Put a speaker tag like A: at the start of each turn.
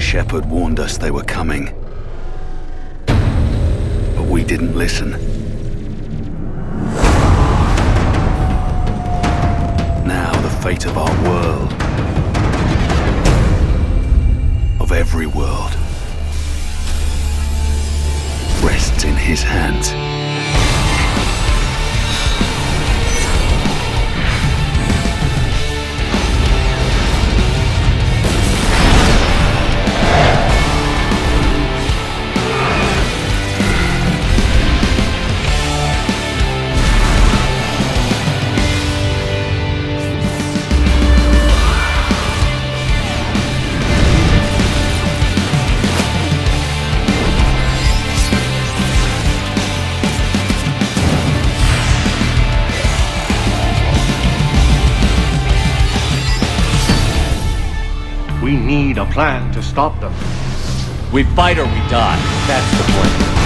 A: Shepard warned us they were coming. But we didn't listen. Now the fate of our world, of every world, rests in his hands.
B: We need a plan to stop them.
C: We fight or we die. That's the plan.